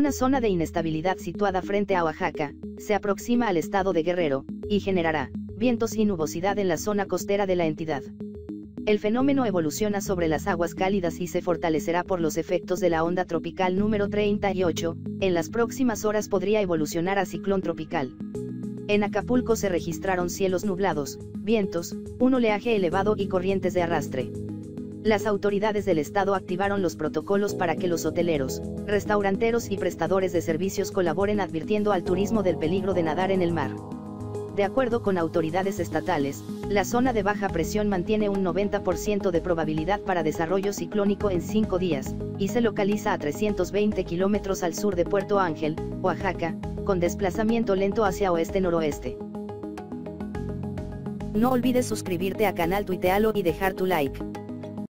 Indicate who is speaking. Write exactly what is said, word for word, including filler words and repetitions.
Speaker 1: Una zona de inestabilidad situada frente a Oaxaca, se aproxima al estado de Guerrero, y generará vientos y nubosidad en la zona costera de la entidad. El fenómeno evoluciona sobre las aguas cálidas y se fortalecerá por los efectos de la onda tropical número treinta y ocho, en las próximas horas podría evolucionar a ciclón tropical. En Acapulco se registraron cielos nublados, vientos, un oleaje elevado y corrientes de arrastre. Las autoridades del estado activaron los protocolos para que los hoteleros, restauranteros y prestadores de servicios colaboren advirtiendo al turismo del peligro de nadar en el mar. De acuerdo con autoridades estatales, la zona de baja presión mantiene un noventa por ciento de probabilidad para desarrollo ciclónico en cinco días, y se localiza a trescientos veinte kilómetros al sur de Puerto Ángel, Oaxaca, con desplazamiento lento hacia oeste-noroeste. No olvides suscribirte a canal Tuitealo y dejar tu like.